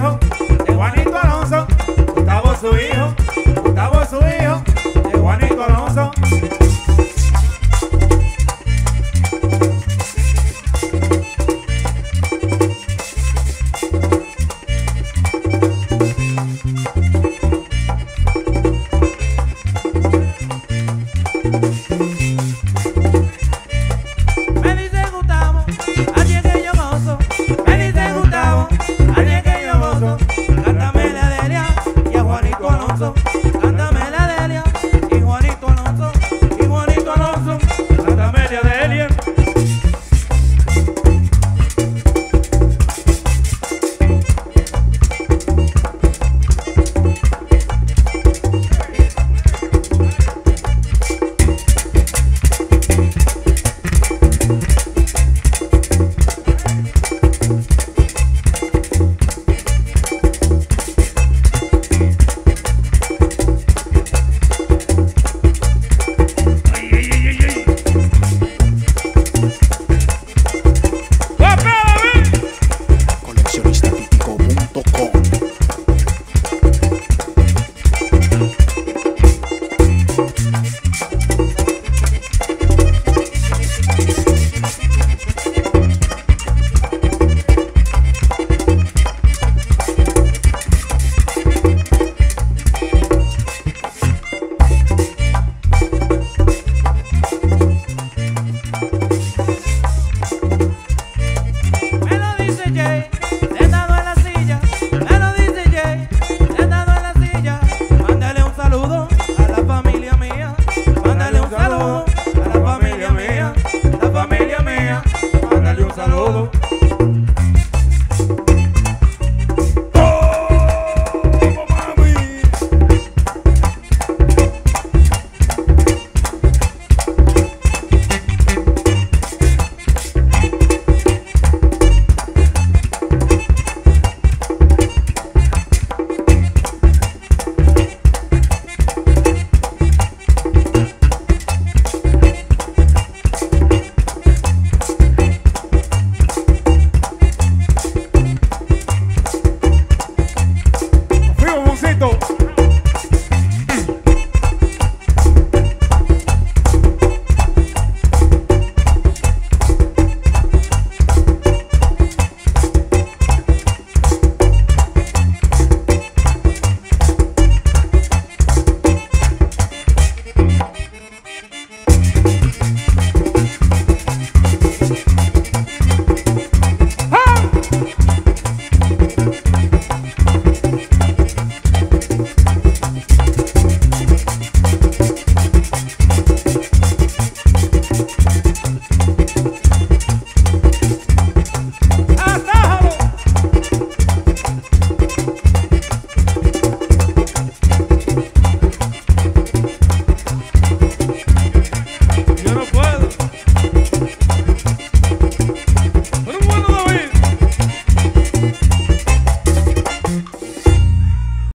hijo de Juanito Alonso. Gustavo es su hijo, Gustavo es su hijo de Juanito Alonso. Me dice Gustavo, alguien que yo gozo. Me dice Gustavo, alguien que yo gozo. Cántame la Delia y a Juanito Alonso. Cántame la Delia y Juanito Alonso. Y Juanito Alonso. Cántame la Delia. Coleccionistatípico.com. Me lo dice Jay, sentado en la silla. Me lo dice Jay, sentado en la silla. Mándale un saludo a la familia mía. Mándale un saludo a la familia mía. La familia mía. Mándale un saludo. Fuimos, Moncito.